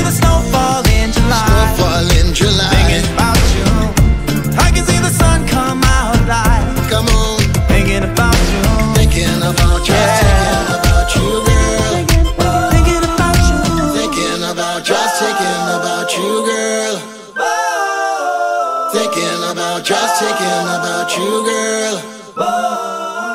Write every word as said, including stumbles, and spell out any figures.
the snowfall in July. Snowfall in July. Thinking about you. I can see the sun come out live. Come on. Thinking about you. Thinking about you. Yeah. Thinking about you, girl. Thinking about you. Thinking about, just thinking about you, girl. Thinking about, just thinking about you, girl.